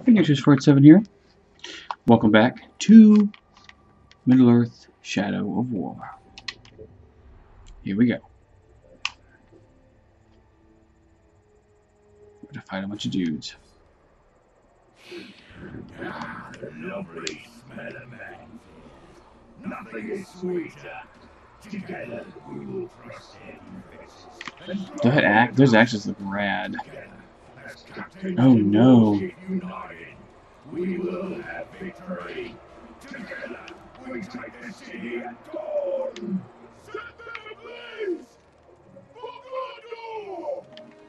Ignatius47 here. Welcome back to Middle-earth: Shadow of War. Here we go. We're gonna fight a bunch of dudes. Lovely smell of man. Nothing is sweeter. Together we will crush their faces. Those axes look rad. Oh no. United, we will have victory. Together we take the city at dawn. Set them ablaze! For Gondor!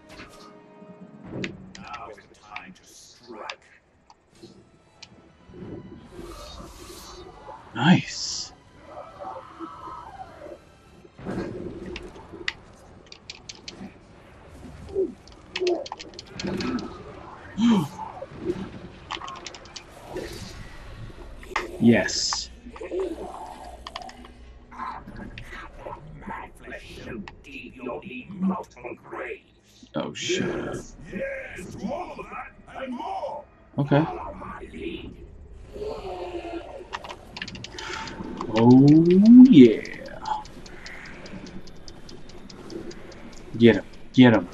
Now is the time to strike. Nice. Yes. My flesh so deep you'll eat multiple graves. Oh shit. Yes, to all of that and more. Okay. Follow my lead. Oh yeah. Get him. Get him.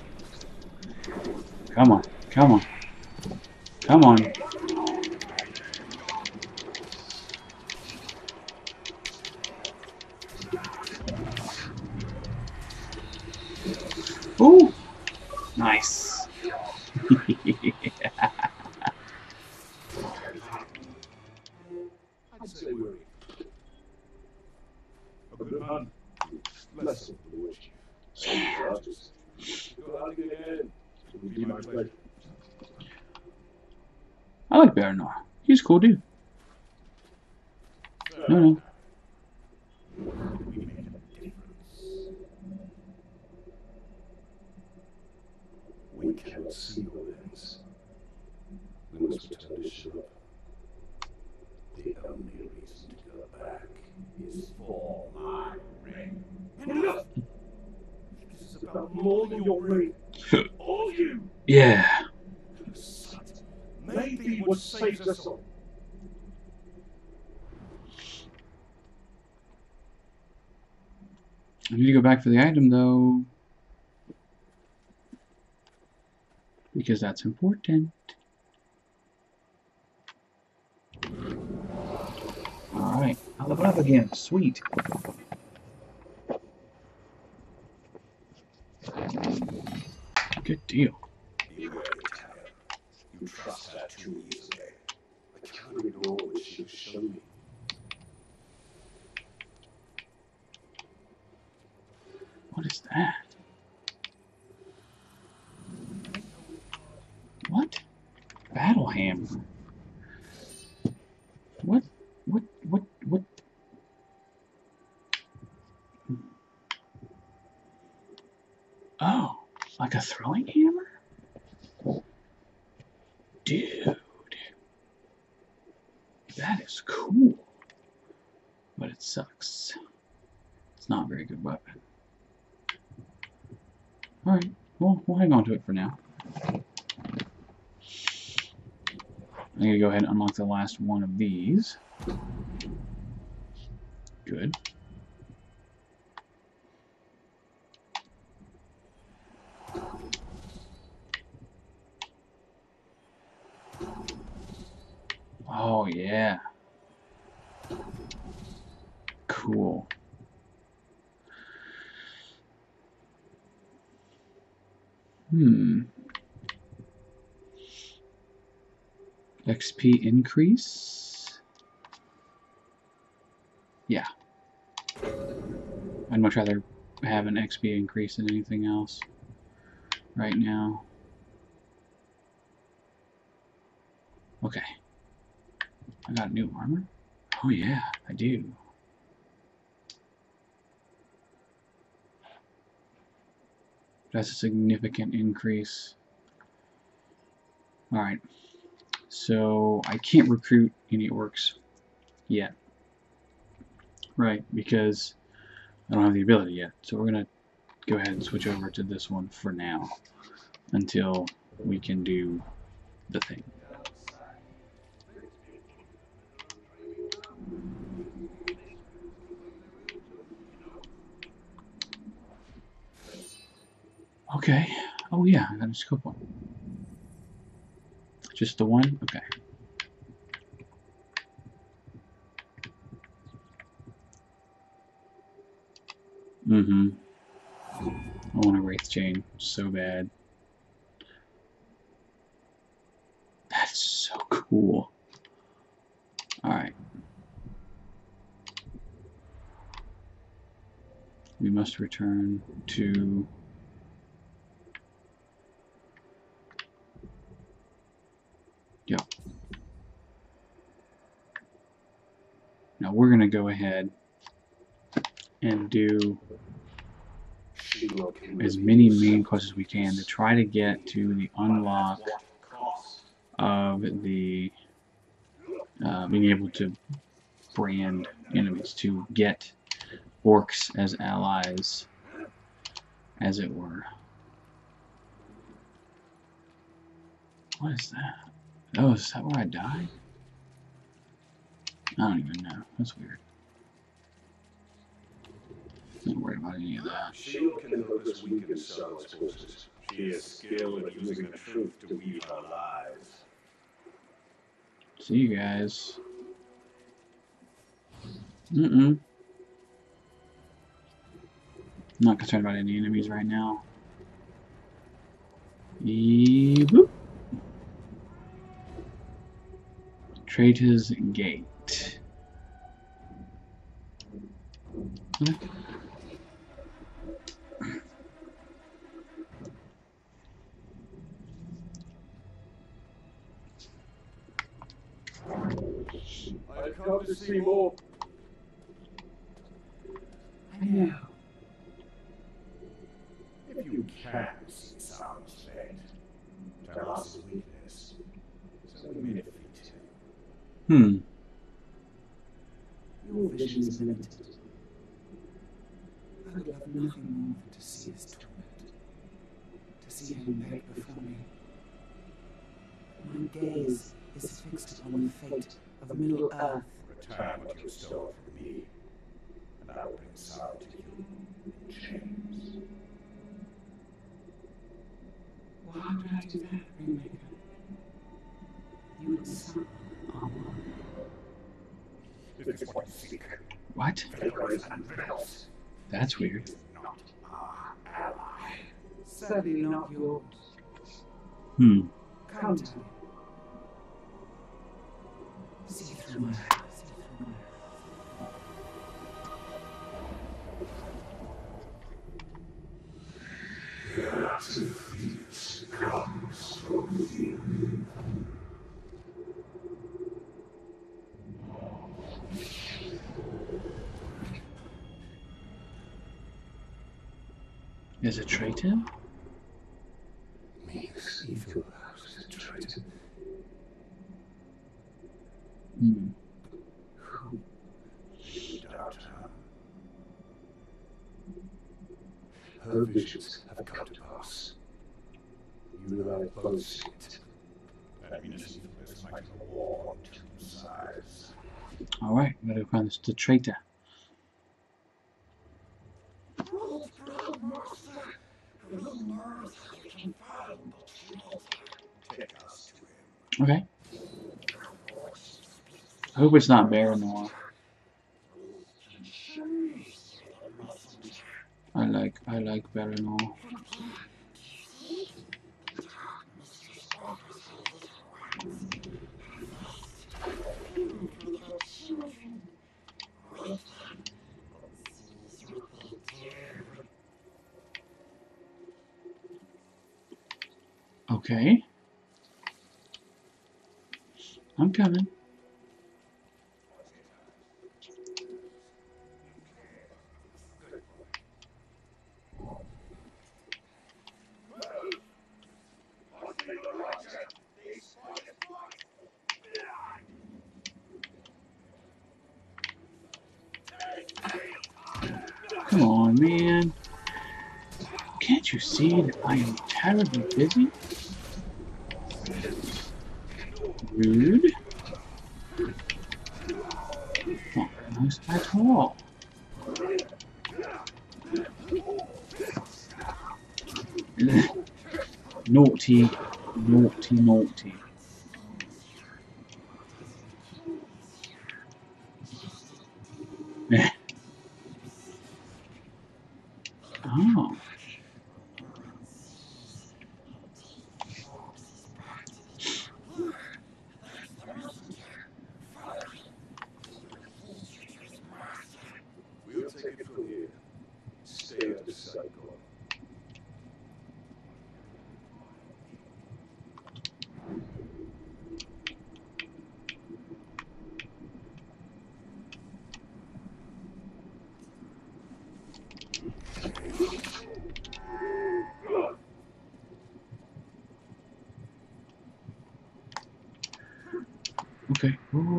Come on. Come on. Come on. Ooh. Nice. I'd say we're a good man. Less of the wish. Justice. Go out again. It would be my pleasure. I like Baranor. He's a cool dude. No. We make a difference. We cannot see your ends. We must return to Shilop. The only reason to go back is for my ring. Enough! This is about more than your ring. Or you! Yeah. Maybe what saves us all. I need to go back for the item though, because that's important. Alright, I'll level up again. Sweet. Good deal. Beware, Talia. You trust her too easily. I can't ignore what she has shown me. What is that? What? Battle hammer. What? Oh, like a throwing hammer? Dude. That is cool. But it sucks. It's not a very good weapon. Alright, well, we'll hang on to it for now. I'm going to go ahead and unlock the last one of these. Good. Oh, yeah. Cool. XP increase? Yeah. I'd much rather have an XP increase than anything else right now. Okay. I got new armor? Oh yeah, I do. That's a significant increase. Alright. So I can't recruit any orcs yet. Right, because I don't have the ability yet. So we're going to go ahead and switch over to this one for now until we can do the thing. Okay. Oh yeah, I got a scope one. Just the one? Okay. Mm-hmm. I want a Wraith Chain so bad. That's so cool. Alright. We must return to... Yep. Now we're going to go ahead and do as many main quests as we can to try to get to the unlock of the being able to brand enemies, to get orcs as allies, as it were. What is that? Oh, is that where I died? I don't even know. That's weird. Not worried about any of that. Shield can help us weaken Sarl's forces. She has skill in using the truth to weave her lies. See you guys. I'm not concerned about any enemies right now. Boop. Traitor's Gate. Okay. I've come to see more. I know. If you can see Sarl's fate, tell us his weakness, so we may defeat him. Your vision is limited. I would love nothing more than to see his torment, to see him beg before me. My gaze is fixed upon the fate of Middle Earth. Return what you stole from me, and I will bring Sarl to you in chains. Why would I do that, Rainmaker? You would summon armor. This is what you seek. What? Favors and riddles. That's weird. Not our ally. Certainly not yours. Hmm. Come to me. See through my eyes. See through my Is it traitor? Makes me feel as a traitor. Who doubt her? Her visions have come to pass. You and I both see it. That means evil is fighting a war on two sides. Alright, we gotta find the traitor. Take us to him. Okay. I hope it's not Baron Noir. I like Baron Noir. Okay. I'm coming. Come on, man. Can't you see that I am terribly busy? Rude. Not nice at all. Naughty, naughty, naughty. Oh. We'll take it from here. Stay out of sight, Gordon. Okay.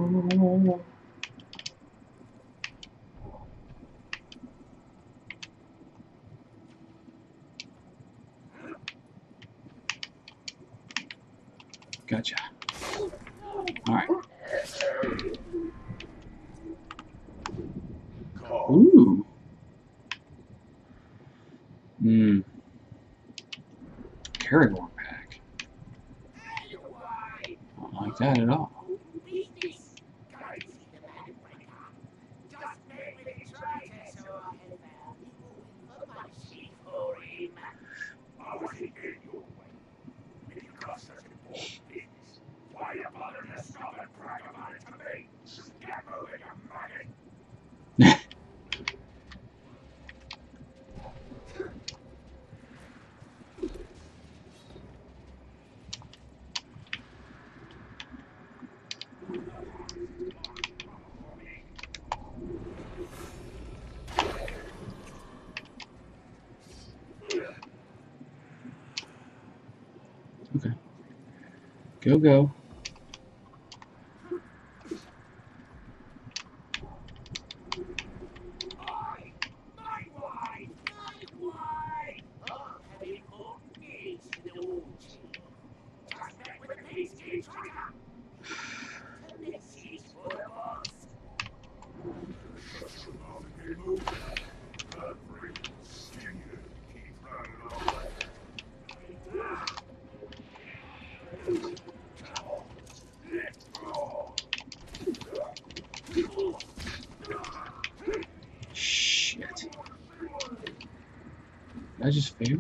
Gotcha. Alright. Ooh. Caragor pack. Don't like that at all. Okay. Go, go. Shit. Did I just fail?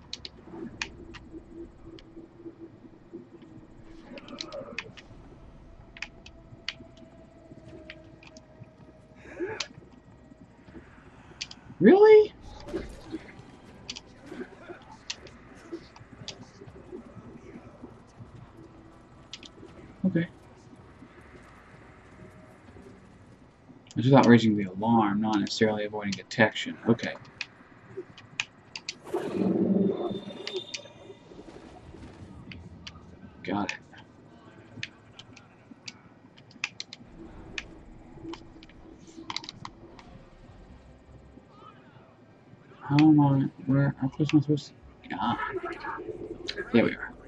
Really? Okay. It's without raising the alarm, not necessarily avoiding detection. Okay. Got it. How am I? Where? How close am I supposed to? Ah. There we are.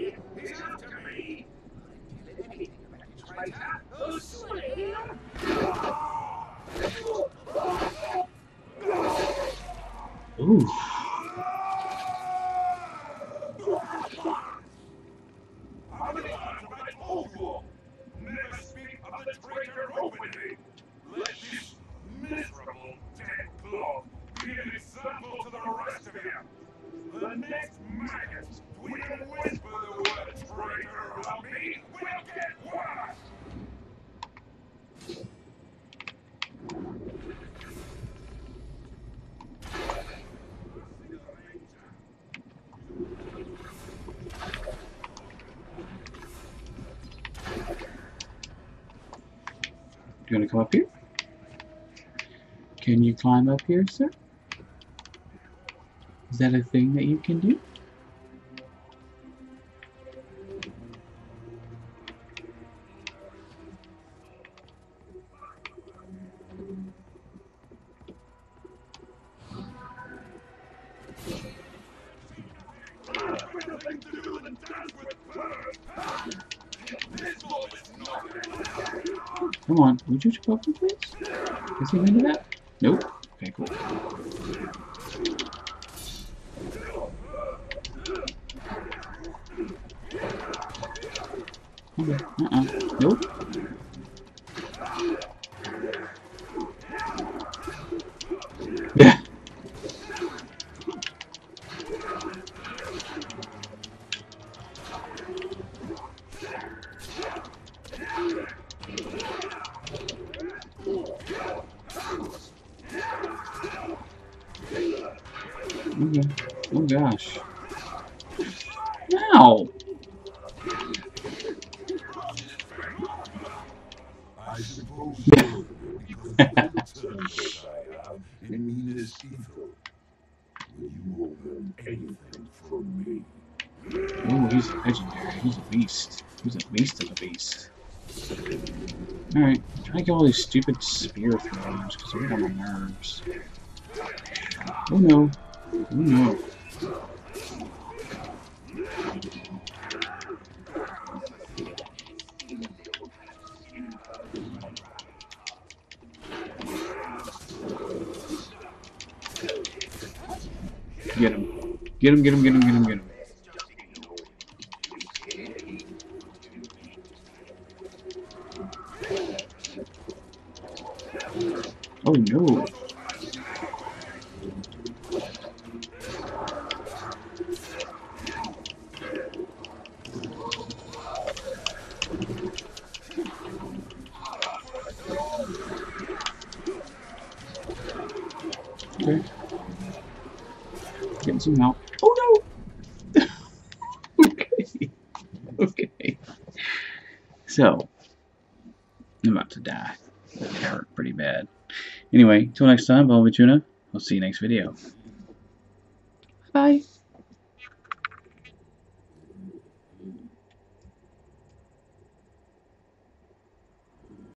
Ooh. How many times have I told you all? Never speak of the traitor openly. Let this miserable dead cloth be an example to the rest of you. The next maggot to even whisper the word traitor around me will get worse. Do you want to come up here? Can you climb up here, sir? Is that a thing that you can do? Come on, would you come up, please? Is he into that? Nope. Okay, cool. Okay. Nope. Yeah. Okay. Oh gosh. Ow! I suppose so, because the lanterns that I have in Mina's evil. Will you open anything from me? Oh, he's legendary. He's a beast. He's a beast of a beast. Alright, try to get all these stupid spear throwers because they get on my nerves. Oh no. Oh no. Get him. Get him, get him, get him, get him, get him. Oh no. Okay. Getting some help. Oh no! Okay. Okay. So, I'm about to die. That hurt pretty bad. Anyway, till next time, I'll be Tuna. I'll see you next video. Bye.